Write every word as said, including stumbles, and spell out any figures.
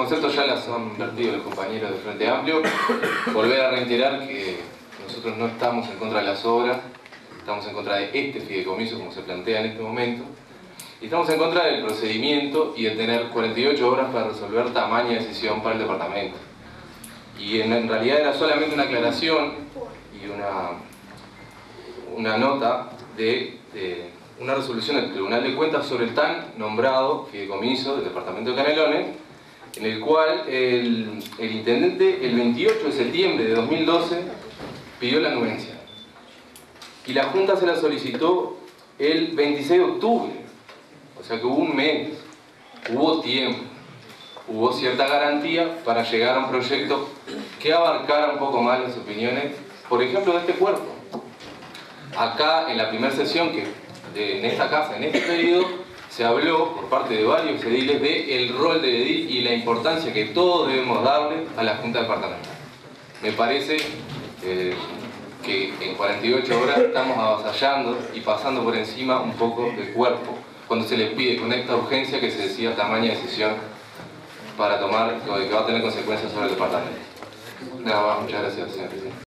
conceptos ya las han vertido los compañeros de Frente Amplio. Volver a reiterar que nosotros no estamos en contra de las obras, estamos en contra de este fideicomiso como se plantea en este momento, y estamos en contra del procedimiento y de tener cuarenta y ocho horas para resolver tamaña decisión para el departamento. Y en, en realidad era solamente una aclaración y una, una nota de, de una resolución del Tribunal de Cuentas sobre el tan nombrado fideicomiso del departamento de Canelones, en el cual el, el intendente el veintiocho de septiembre de dos mil doce pidió la anuencia y la Junta se la solicitó el veintiséis de octubre, o sea que hubo un mes, hubo tiempo, hubo cierta garantía para llegar a un proyecto que abarcara un poco más las opiniones, por ejemplo, de este cuerpo. Acá en la primera sesión que de, en esta casa, en este periodo, se habló por parte de varios ediles de el rol del edil y la importancia que todos debemos darle a la Junta Departamental. Me parece eh, que en cuarenta y ocho horas estamos avasallando y pasando por encima un poco del cuerpo cuando se les pide con esta urgencia que se decida tamaña decisión para tomar, que va a tener consecuencias sobre el departamento. Nada más, muchas gracias, señor presidente.